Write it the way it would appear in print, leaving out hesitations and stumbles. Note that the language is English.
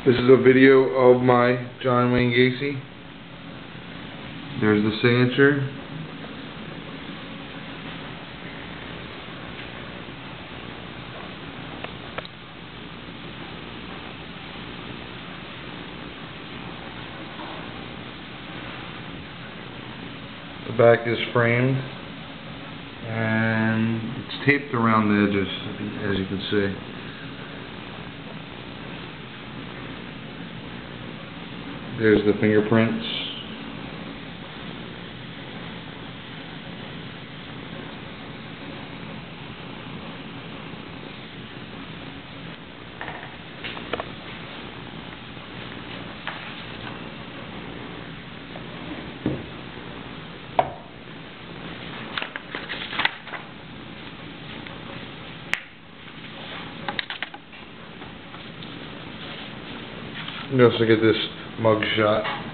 This is a video of my John Wayne Gacy. There's the signature. The back is framed and it's taped around the edges, as you can see. There's the fingerprints. You also get this mug shot.